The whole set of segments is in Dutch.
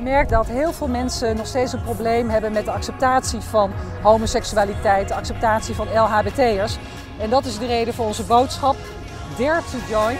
merk dat heel veel mensen nog steeds een probleem hebben met de acceptatie van homoseksualiteit, de acceptatie van LHBT'ers. En dat is de reden voor onze boodschap, Dare to Join.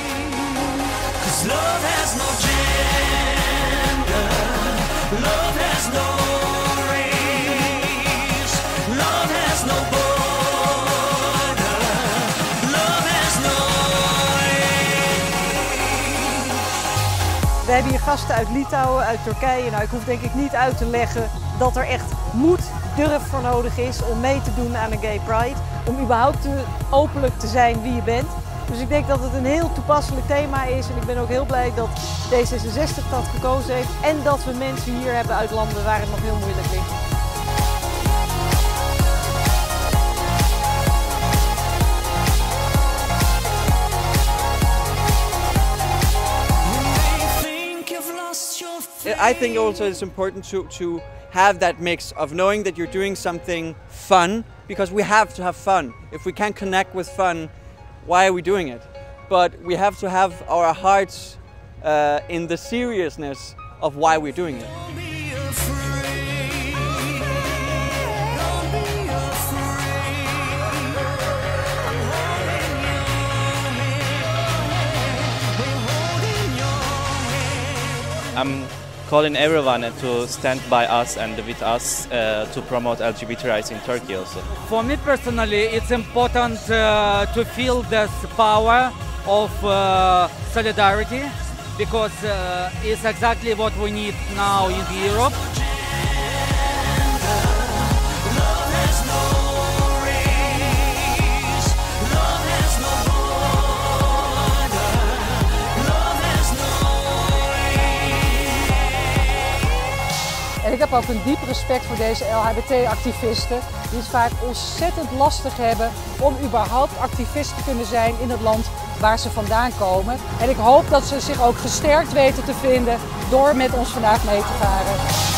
We hebben hier gasten uit Litouwen, uit Turkije. Nou, ik hoef denk ik niet uit te leggen dat er echt moed, durf voor nodig is om mee te doen aan een Gay Pride. Om überhaupt openlijk te zijn wie je bent. Dus ik denk dat het een heel toepasselijk thema is. En ik ben ook heel blij dat D66 dat gekozen heeft. En dat we mensen hier hebben uit landen waar het nog heel moeilijk ligt. I think also it's important to have that mix of knowing that you're doing something fun, because we have to have fun. If we can't connect with fun, why are we doing it? But we have to have our hearts in the seriousness of why we're doing it. I'm calling everyone to stand by us and with us to promote LGBT rights in Turkey also. For me personally, it's important to feel this power of solidarity, because it's exactly what we need now in Europe. En ik heb ook een diep respect voor deze LHBT-activisten, die het vaak ontzettend lastig hebben om überhaupt activist te kunnen zijn in het land waar ze vandaan komen. En ik hoop dat ze zich ook gesterkt weten te vinden door met ons vandaag mee te varen.